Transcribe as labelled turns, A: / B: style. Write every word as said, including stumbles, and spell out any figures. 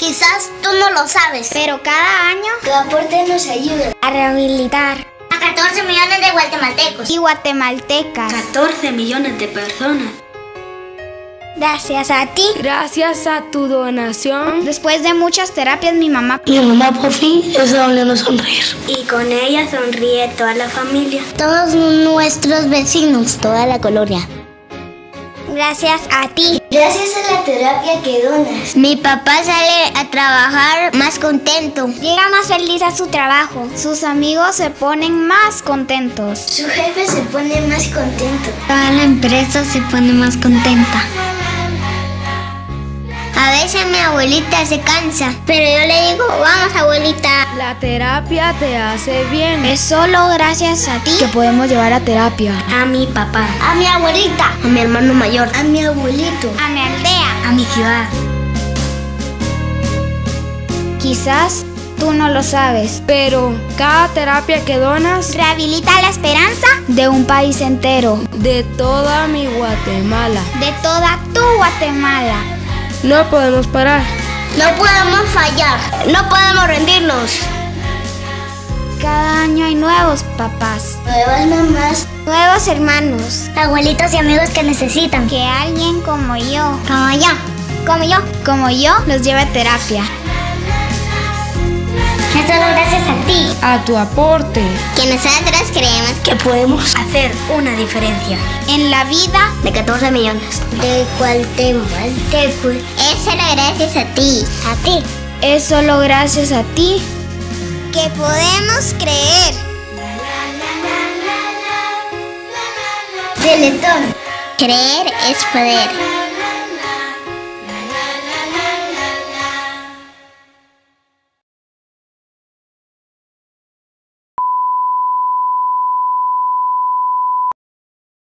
A: Quizás tú no lo sabes, pero cada año
B: tu aporte nos ayuda
A: a rehabilitar a catorce millones de guatemaltecos y guatemaltecas.
B: catorce millones de personas.
A: Gracias a ti.
C: Gracias a tu donación.
A: Después de muchas terapias, mi mamá...
D: Mi mamá por fin está volviendo a sonreír.
B: Y con ella sonríe toda la familia.
A: Todos nuestros vecinos. Toda la colonia. Gracias a ti.
B: Gracias a la terapia que donas.
A: Mi papá sale a trabajar más contento. Llega más feliz a su trabajo. Sus amigos se ponen más contentos.
B: Su jefe se pone más contento.
A: Toda la empresa se pone más contenta. A veces mi abuelita se cansa, pero yo le digo, vamos abuelita.
C: La terapia te hace bien.
A: Es solo gracias a ti
C: que podemos llevar a terapia.
B: A mi papá.
A: A mi abuelita.
B: A mi hermano mayor. A mi abuelito.
A: A mi aldea.
B: A mi ciudad.
A: Quizás tú no lo sabes,
C: pero cada terapia que donas
A: rehabilita la esperanza de un país entero.
C: De toda mi Guatemala.
A: De toda tu Guatemala.
C: No podemos parar.
A: No podemos fallar.
B: No podemos rendirnos.
A: Cada año hay nuevos papás.
B: Nuevas mamás.
A: Nuevos hermanos.
B: Abuelitos y amigos que necesitan.
A: Que alguien como yo. Como yo. Como yo. Como yo los lleve a terapia.
B: Es solo gracias a ti.
C: A tu aporte.
A: Que nosotros creemos
B: que podemos hacer una diferencia
A: en la vida
B: de catorce millones
A: de guatemaltecos. Es solo gracias a ti.
B: A ti.
A: Es solo gracias a ti que podemos creer.
B: Teletón.
A: Creer es poder.